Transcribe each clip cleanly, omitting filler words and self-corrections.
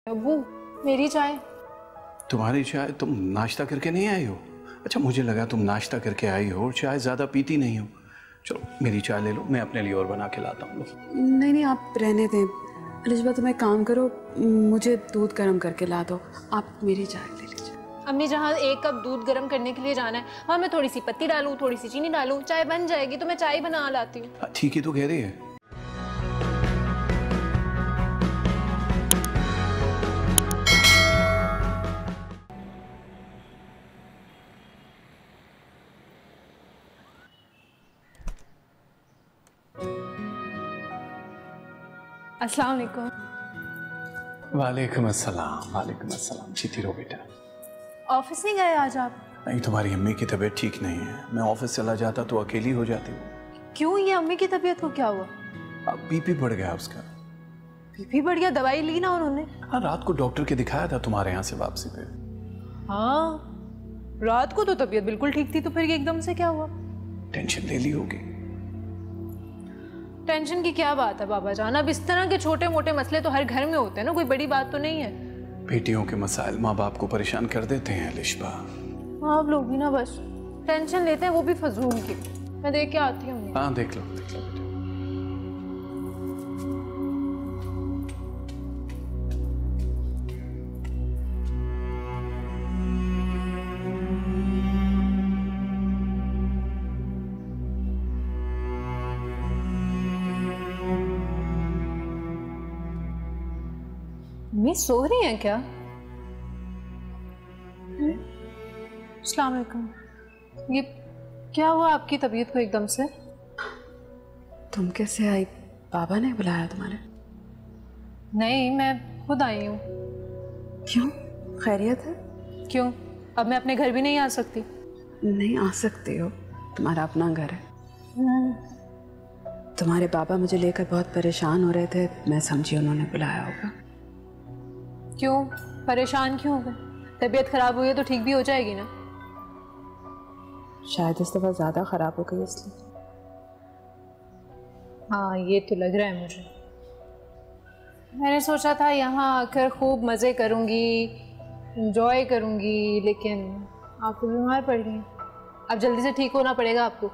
अब्बू मेरी चाय। तुम्हारी चाय? तुम नाश्ता करके नहीं आई हो? अच्छा, मुझे लगा तुम नाश्ता करके आई हो और चाय ज़्यादा पीती नहीं हो। चलो मेरी चाय ले लो, मैं अपने लिए और बना के लाता हूँ। नहीं नहीं, आप रहने दें। अलिशबा तुम एक काम करो, मुझे दूध गर्म करके ला दो। आप मेरी चाय ले लीजिए। अम्मी, जहाँ 1 कप दूध गर्म करने के लिए जाना है वहाँ मैं थोड़ी सी पत्ती डालूँ, थोड़ी सी चीनी डालूँ, चाय बन जाएगी। तो मैं चाय बना लाती हूँ। ठीक ही तो कह रही है। अस्सलाम वालेकुम। वालेकुम अस्सलाम। वालेकुम अस्सलाम। जीती रहो बेटा। ऑफिस नहीं गए आज आप? नहीं, तुम्हारी अम्मी की तबीयत ठीक नहीं है। मैं ऑफिस चला जाता तो अकेली हो जाती। क्यों, ये अम्मी की तबीयत को क्या हुआ? अब बीपी बढ़ गया उसका। बीपी बढ़ गया? दवाई ली ना उन्होंने? हाँ, रात को डॉक्टर के दिखाया था तुम्हारे यहाँ से वापसी पे। हाँ, रात को तो तबीयत बिल्कुल ठीक थी, तो फिर एकदम से क्या हुआ? टेंशन ले ली होगी। टेंशन की क्या बात है बाबा जान, अब इस तरह के छोटे मोटे मसले तो हर घर में होते हैं ना, कोई बड़ी बात तो नहीं है। बेटियों के मसाइल माँ बाप को परेशान कर देते हैं अलिशबा। आप लोग भी ना बस टेंशन लेते हैं, वो भी फजूल की। मैं देख के आती हूँ। हाँ, देख लो देख लो बेटा। मम्मी सो रही हैं क्या? अस्सलाम वालेकुम। ये क्या हुआ आपकी तबीयत को एकदम से? तुम कैसे आई? बाबा ने बुलाया तुम्हारे? नहीं, मैं खुद आई हूँ। क्यों, खैरियत है? क्यों, अब मैं अपने घर भी नहीं आ सकती? नहीं आ सकते हो, तुम्हारा अपना घर है। तुम्हारे पापा मुझे लेकर बहुत परेशान हो रहे थे, मैं समझी उन्होंने बुलाया होगा। क्यों परेशान क्यों हो गए? तबीयत खराब हुई है तो ठीक भी हो जाएगी ना? शायद इस दफा ज्यादा खराब हो गई इसलिए। हाँ, ये तो लग रहा है मुझे। मैंने सोचा था यहाँ आकर खूब मज़े करूँगी, एंजॉय करूँगी, लेकिन आप तो बीमार पड़ गई। अब जल्दी से ठीक होना पड़ेगा आपको।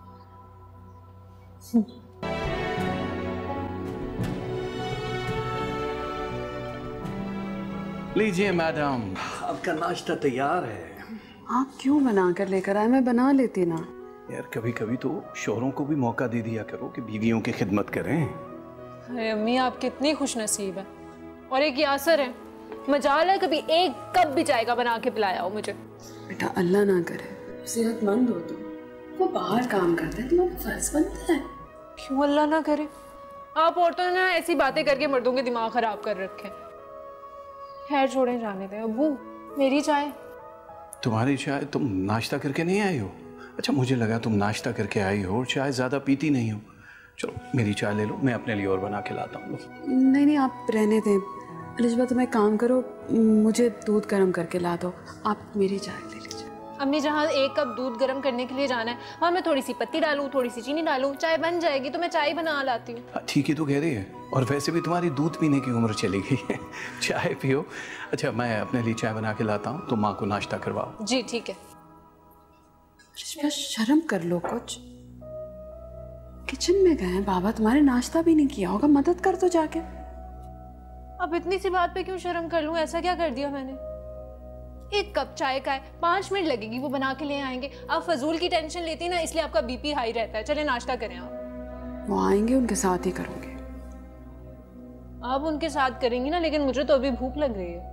लीजिए मैडम, आपका नाश्ता तैयार है। आप क्यों बना कर लेकर आए? मैं बना लेती ना। यार, कभी कभी तो शोहरों को भी मौका दे दिया करो कि बीवियों की खिदमत करें। अरे अम्मी, आप कितनी खुशनसीब है। और एक यासर है, मजाल है कभी 1 कप भी चाय का बना के पिलाया हो मुझे। बेटा अल्लाह ना करे, सेहतमंद हो तुम, वो बाहर काम करते हैं, तुम्हारा फर्ज बनता है। क्यों अल्लाह ना करे? आप औरतों ने ऐसी बातें करके मर्दों के दिमाग खराब कर रखे। खैर छोड़ें, जाने दें। अब्बू मेरी चाय। तुम्हारी चाय? तुम नाश्ता करके नहीं आई हो? अच्छा, मुझे लगा तुम नाश्ता करके आई हो और चाय ज़्यादा पीती नहीं हो। चलो मेरी चाय ले लो, मैं अपने लिए और बना के लाता हूँ। नहीं नहीं, आप रहने दें। अलिशबा तुम एक काम करो, मुझे दूध गर्म करके ला दो। आप मेरी चाय ले लीजिए। अम्मी, जहाँ 1 कप दूध गर्म करने के लिए जाना है वहाँ मैं थोड़ी सी पत्ती डालूँ, थोड़ी सी चीनी डालूँ, चाय बन जाएगी। तो मैं चाय बना लाती हूँ। ठीक ही तो कह रही है। और वैसे भी तुम्हारी दूध पीने की उम्र चली गई है, चाय पियो। अच्छा, मैं अपने लिए चाय बना के लाता हूँ, तुम माँ को नाश्ता करवाओ। जी ठीक है। अलिशबा शर्म कर लो कुछ। किचन में गए हैं बाबा, तुम्हारे नाश्ता भी नहीं किया होगा, मदद कर दो जाके। अब इतनी सी बात पे क्यों शर्म कर लूँ? ऐसा क्या कर दिया मैंने? 1 कप चाय का है, 5 मिनट लगेगी, वो बना के ले आएंगे। आप फजूल की टेंशन लेती ना, इसलिए आपका बीपी हाई रहता है। चले नाश्ता करें आप। वो आएंगे, उनके साथ ही करोगे। आप उनके साथ करेंगी ना, लेकिन मुझे तो अभी भूख लग रही है।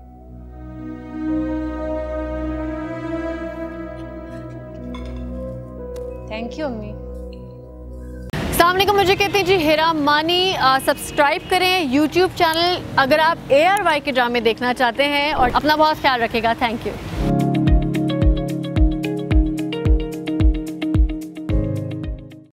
थैंक यू अम्मी। अस्सलामुअलैकुम, मुझे कहते हैं जी हिरा मानी। सब्सक्राइब करें YouTube चैनल अगर आप ARY के ड्रामे देखना चाहते हैं, और अपना बहुत ख्याल रखिएगा। Thank you.